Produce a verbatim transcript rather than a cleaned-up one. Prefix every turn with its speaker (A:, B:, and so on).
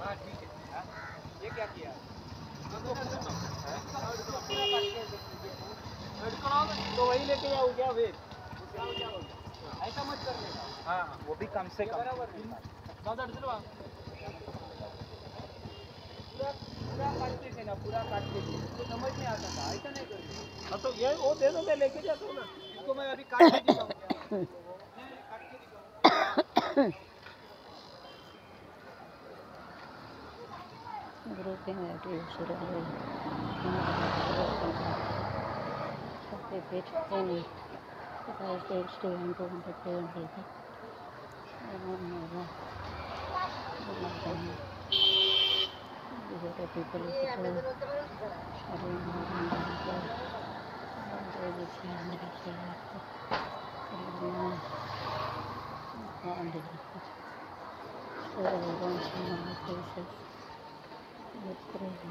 A: हाँ ठीक है। हाँ? ये क्या किया? तो वही लेके जाओ क्या फिर? ऐसा मत करने का। हाँ वो भी कम से कम बराबर नहीं। पूरा पूरा काटते थे ना, पूरा काटते थे तो समझ नहीं आता था, ऐसा नहीं करना। हाँ तो ये वो दे दो, मैं लेके जाता हूँ ना। इसको मैं अभी काट के दिखाऊँ क्या? काट के दिखाऊँ।
B: Grouping ideas around the page training because they still want to entertain people. I don't know that. These are the people who are doing places.